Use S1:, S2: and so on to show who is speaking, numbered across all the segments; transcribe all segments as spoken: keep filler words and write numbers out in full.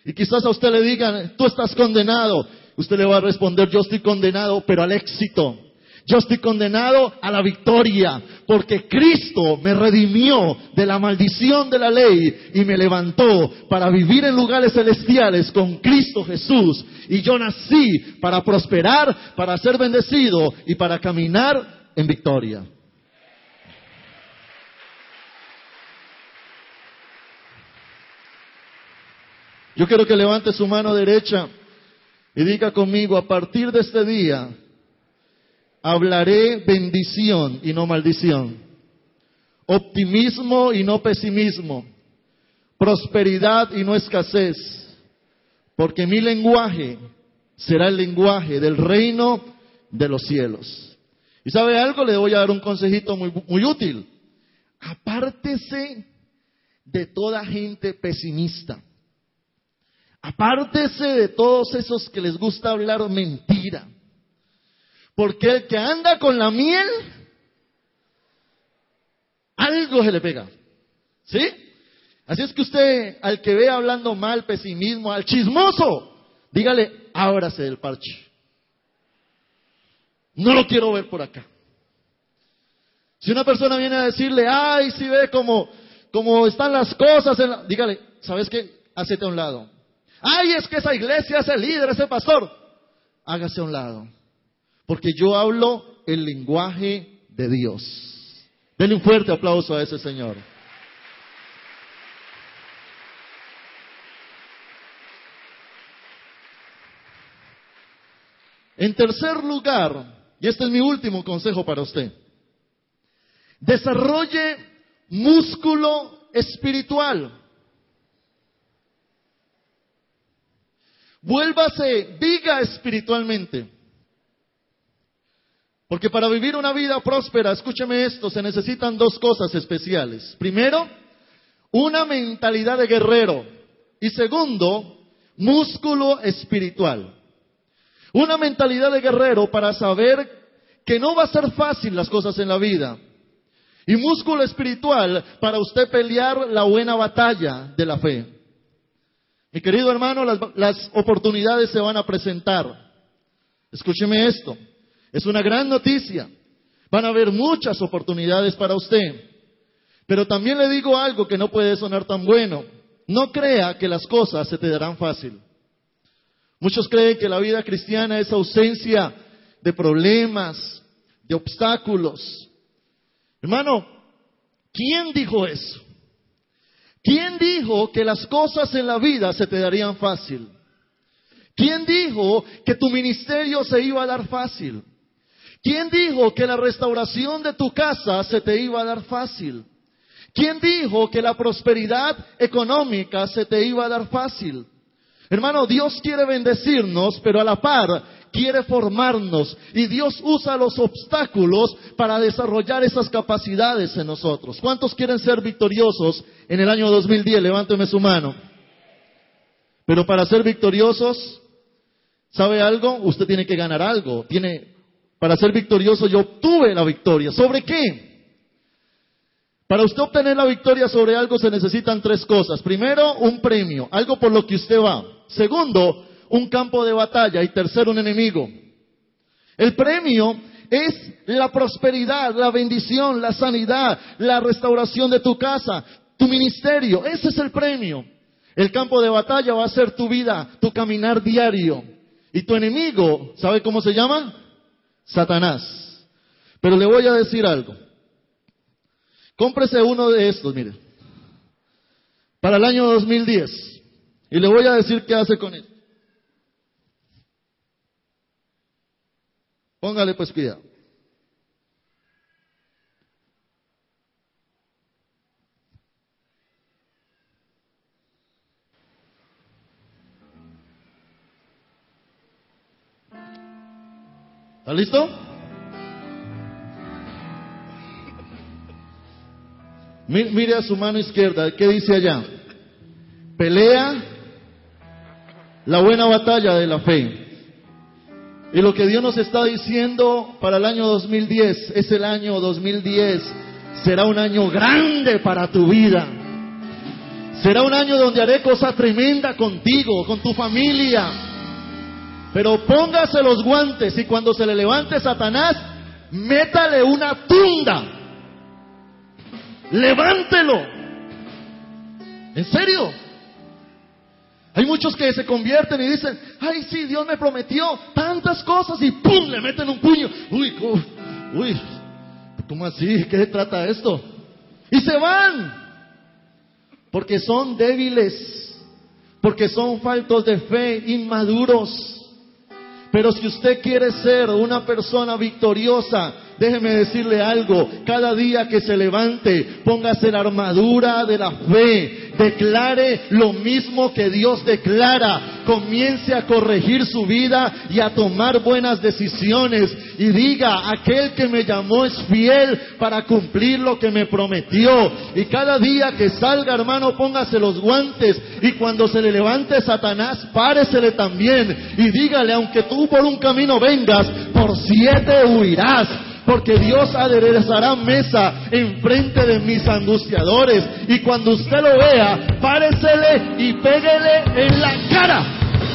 S1: Y quizás a usted le digan, tú estás condenado. Usted le va a responder, yo estoy condenado, pero al éxito. Yo estoy condenado a la victoria, porque Cristo me redimió de la maldición de la ley y me levantó para vivir en lugares celestiales con Cristo Jesús. Y yo nací para prosperar, para ser bendecido y para caminar en victoria. Yo quiero que levante su mano derecha y diga conmigo, a partir de este día, hablaré bendición y no maldición, optimismo y no pesimismo, prosperidad y no escasez, porque mi lenguaje será el lenguaje del reino de los cielos. ¿Y sabe algo? Le voy a dar un consejito muy, muy útil. Apártese de toda gente pesimista. Apártese de todos esos que les gusta hablar mentira. Porque el que anda con la miel, algo se le pega. ¿Sí? Así es que usted, al que ve hablando mal, pesimismo, al chismoso, dígale, ábrase del parche. No lo quiero ver por acá. Si una persona viene a decirle, ay, si ve cómo, cómo están las cosas, en la... dígale, ¿sabes qué? Hacete a un lado. Ay, es que esa iglesia, ese líder, ese pastor, hágase a un lado. Porque yo hablo el lenguaje de Dios. Denle un fuerte aplauso a ese señor. En tercer lugar, y este es mi último consejo para usted, desarrolle músculo espiritual. Vuélvase viga espiritualmente. Porque para vivir una vida próspera, escúcheme esto, se necesitan dos cosas especiales. Primero, una mentalidad de guerrero. Y segundo, músculo espiritual. Una mentalidad de guerrero para saber que no va a ser fácil las cosas en la vida. Y músculo espiritual para usted pelear la buena batalla de la fe. Mi querido hermano, las, las oportunidades se van a presentar. Escúcheme esto. Es una gran noticia. Van a haber muchas oportunidades para usted. Pero también le digo algo que no puede sonar tan bueno. No crea que las cosas se te darán fácil. Muchos creen que la vida cristiana es ausencia de problemas, de obstáculos. Hermano, ¿quién dijo eso? ¿Quién dijo que las cosas en la vida se te darían fácil? ¿Quién dijo que tu ministerio se iba a dar fácil? ¿Quién dijo que la restauración de tu casa se te iba a dar fácil? ¿Quién dijo que la prosperidad económica se te iba a dar fácil? Hermano, Dios quiere bendecirnos, pero a la par quiere formarnos. Y Dios usa los obstáculos para desarrollar esas capacidades en nosotros. ¿Cuántos quieren ser victoriosos en el año dos mil diez? Levánteme su mano. Pero para ser victoriosos, ¿sabe algo? Usted tiene que ganar algo. Tiene, para ser victorioso yo obtuve la victoria. ¿Sobre qué? Para usted obtener la victoria sobre algo se necesitan tres cosas. Primero, un premio, algo por lo que usted va. Segundo, un campo de batalla. Y tercero, un enemigo. El premio es la prosperidad, la bendición, la sanidad, la restauración de tu casa, tu ministerio. Ese es el premio. El campo de batalla va a ser tu vida, tu caminar diario. Y tu enemigo, ¿sabe cómo se llama? Satanás. Pero le voy a decir algo. Cómprese uno de estos, mire, para el año dos mil diez. Y le voy a decir qué hace con él. Póngale pues cuidado. ¿Está listo? Mire a su mano izquierda, ¿qué dice allá? Pelea la buena batalla de la fe. Y lo que Dios nos está diciendo para el año dos mil diez, es el año dos mil diez, será un año grande para tu vida. Será un año donde haré cosa tremenda contigo, con tu familia. Pero póngase los guantes y cuando se le levante Satanás, métale una tunda. Levántelo. ¿En serio? Hay muchos que se convierten y dicen, ay sí, Dios me prometió tantas cosas y ¡pum! Le meten un puño. Uy, uy, uy, ¿cómo así? ¿Qué se trata esto? Y se van. Porque son débiles, porque son faltos de fe, inmaduros. Pero si usted quiere ser una persona victoriosa, déjeme decirle algo, cada día que se levante, póngase la armadura de la fe, declare lo mismo que Dios declara, comience a corregir su vida y a tomar buenas decisiones y diga, aquel que me llamó es fiel para cumplir lo que me prometió. Y cada día que salga, hermano, póngase los guantes y cuando se le levante Satanás, páresele también y dígale, aunque tú por un camino vengas, por siete huirás. Porque Dios aderezará mesa enfrente de mis angustiadores. Y cuando usted lo vea, páresele y péguele en la cara.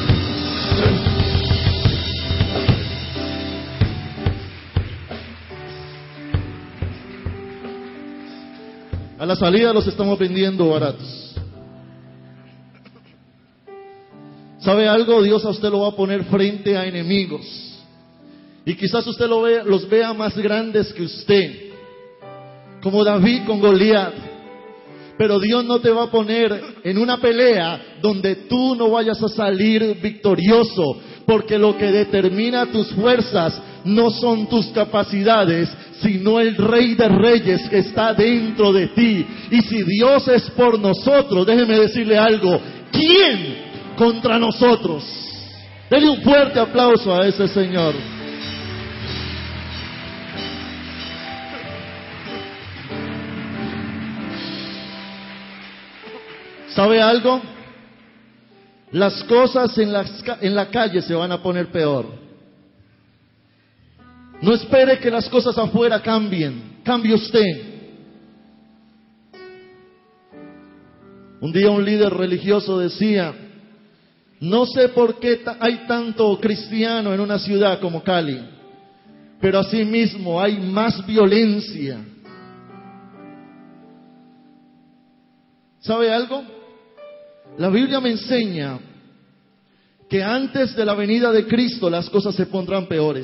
S1: A la salida los estamos vendiendo baratos. ¿Sabe algo? Dios a usted lo va a poner frente a enemigos. Y quizás usted lo vea, los vea más grandes que usted, como David con Goliat. Pero Dios no te va a poner en una pelea donde tú no vayas a salir victorioso, porque lo que determina tus fuerzas no son tus capacidades, sino el Rey de Reyes que está dentro de ti. Y si Dios es por nosotros, déjeme decirle algo, ¿quién contra nosotros? Denle un fuerte aplauso a ese Señor. ¿Sabe algo? Las cosas en la, en la calle se van a poner peor. No espere que las cosas afuera cambien. Cambie usted. Un día un líder religioso decía, no sé por qué hay tanto cristiano en una ciudad como Cali, pero asimismo hay más violencia. ¿Sabe algo? La Biblia me enseña que antes de la venida de Cristo las cosas se pondrán peores.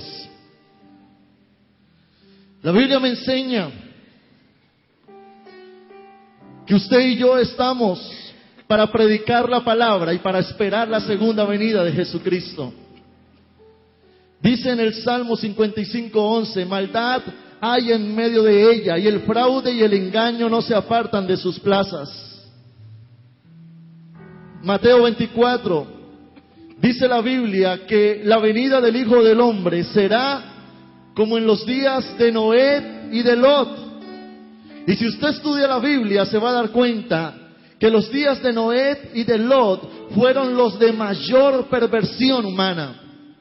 S1: La Biblia me enseña que usted y yo estamos para predicar la palabra y para esperar la segunda venida de Jesucristo. Dice en el Salmo cincuenta y cinco, once, maldad hay en medio de ella y el fraude y el engaño no se apartan de sus plazas. Mateo veinticuatro, dice la Biblia que la venida del Hijo del Hombre será como en los días de Noé y de Lot. Y si usted estudia la Biblia se va a dar cuenta que los días de Noé y de Lot fueron los de mayor perversión humana.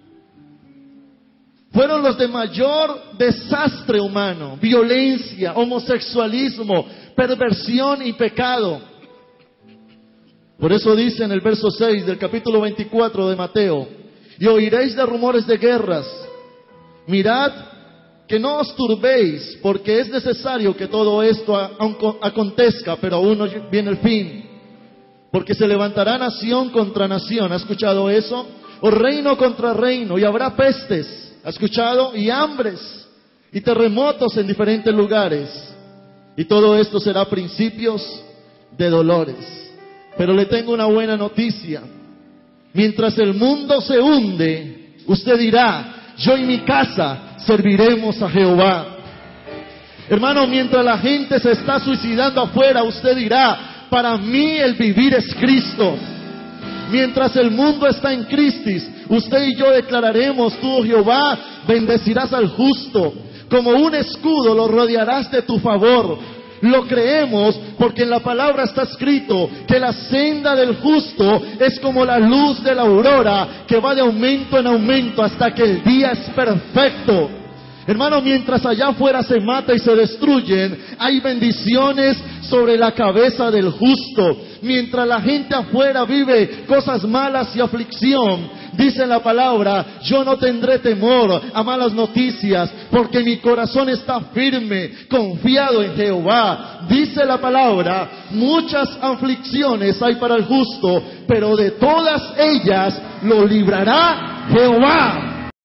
S1: Fueron los de mayor desastre humano, violencia, homosexualismo, perversión y pecado. Por eso dice en el verso seis del capítulo veinticuatro de Mateo, y oiréis de rumores de guerras, mirad que no os turbéis, porque es necesario que todo esto acontezca, pero aún no viene el fin. Porque se levantará nación contra nación, ¿ha escuchado eso? O reino contra reino, y habrá pestes, ¿ha escuchado? Y hambres, y terremotos en diferentes lugares. Y todo esto será principios de dolores. Pero le tengo una buena noticia. Mientras el mundo se hunde, usted dirá, yo y mi casa serviremos a Jehová. Hermano, mientras la gente se está suicidando afuera, usted dirá, para mí el vivir es Cristo. Mientras el mundo está en crisis, usted y yo declararemos, tú, Jehová, bendecirás al justo. Como un escudo lo rodearás de tu favor. Lo creemos porque en la palabra está escrito que la senda del justo es como la luz de la aurora que va de aumento en aumento hasta que el día es perfecto. Hermano, mientras allá afuera se mata y se destruyen, hay bendiciones sobre la cabeza del justo. Mientras la gente afuera vive cosas malas y aflicción, dice la palabra, yo no tendré temor a malas noticias, porque mi corazón está firme, confiado en Jehová. Dice la palabra, muchas aflicciones hay para el justo, pero de todas ellas lo librará Jehová.